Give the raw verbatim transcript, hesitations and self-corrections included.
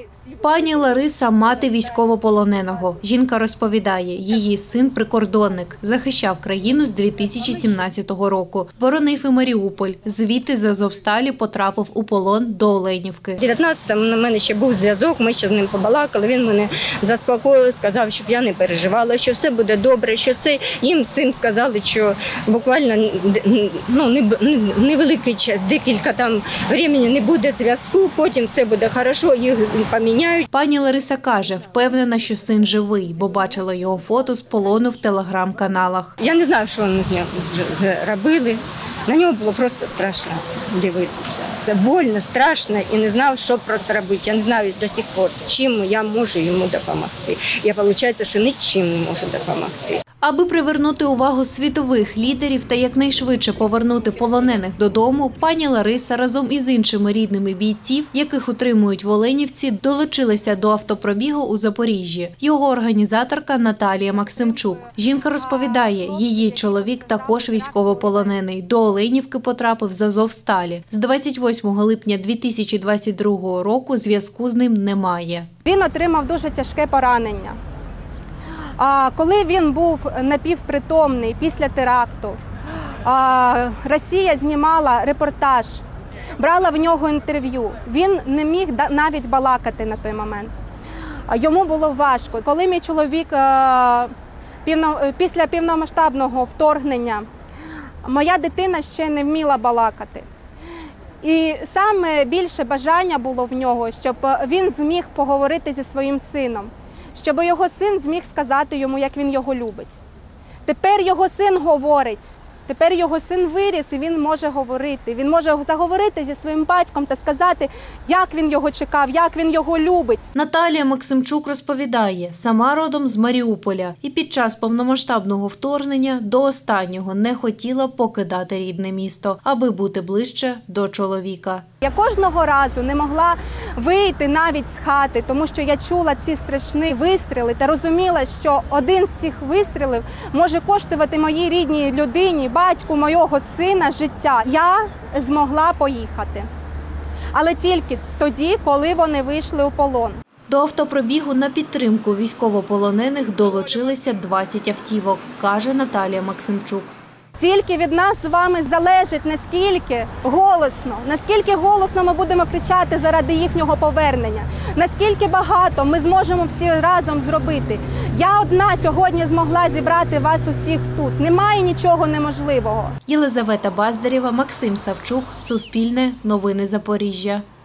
Пані Лариса – мати військовополоненого. Жінка розповідає, її син – прикордонник. Захищав країну з дві тисячі сімнадцятого року. Боронив і Маріуполь. Звідти з Азовсталі потрапив у полон до Оленівки. У дев'ятнадцятому у мене ще був зв'язок, ми ще з ним побалакали. Він мене заспокоїв, сказав, щоб я не переживала, що все буде добре, що це їм всім сказали, що буквально ну, невеликий час, декілька там времени не буде зв'язку, потім все буде добре, їх поміняють. Пані Лариса каже, впевнена, що син живий, бо бачила його фото з полону в телеграм-каналах. Я не знаю, що вони з ним робили. На нього було просто страшно дивитися. Це больно, страшно і не знав, що просто робити. Я не знаю до сих пор, чим я можу йому допомогти. Я, виходить, що нічим не можу допомогти. Аби привернути увагу світових лідерів та якнайшвидше повернути полонених додому, пані Лариса разом із іншими рідними бійців, яких утримують в Оленівці, долучилися до автопробігу у Запоріжжі. Його організаторка Наталія Максимчук. Жінка розповідає, її чоловік також військовополонений. До Оленівки потрапив з Азовсталі. З двадцять восьмого липня дві тисячі двадцять другого року зв'язку з ним немає. Він отримав дуже тяжке поранення. А коли він був напівпритомний після теракту, Росія знімала репортаж, брала в нього інтерв'ю. Він не міг навіть балакати на той момент. Йому було важко. Коли мій чоловік після повномасштабного вторгнення, моя дитина ще не вміла балакати. І саме більше бажання було в нього, щоб він зміг поговорити зі своїм сином. Щоб його син зміг сказати йому, як він його любить. Тепер його син говорить, тепер його син виріс і він може говорити. Він може заговорити зі своїм батьком та сказати, як він його чекав, як він його любить. Наталія Максимчук розповідає, сама родом з Маріуполя і під час повномасштабного вторгнення до останнього не хотіла покидати рідне місто, аби бути ближче до чоловіка. Я кожного разу не могла вийти навіть з хати, тому що я чула ці страшні вистріли та розуміла, що один з цих вистрілів може коштувати моїй рідній людині, батьку мого сина життя. Я змогла поїхати, але тільки тоді, коли вони вийшли у полон. До автопробігу на підтримку військовополонених долучилися двадцять автівок, каже Наталія Максимчук. Тільки від нас з вами залежить, наскільки голосно, наскільки голосно ми будемо кричати заради їхнього повернення, наскільки багато ми зможемо всі разом зробити. Я одна сьогодні змогла зібрати вас усіх тут. Немає нічого неможливого. Єлизавета Баздарєва, Максим Савчук, Суспільне, Новини Запоріжжя.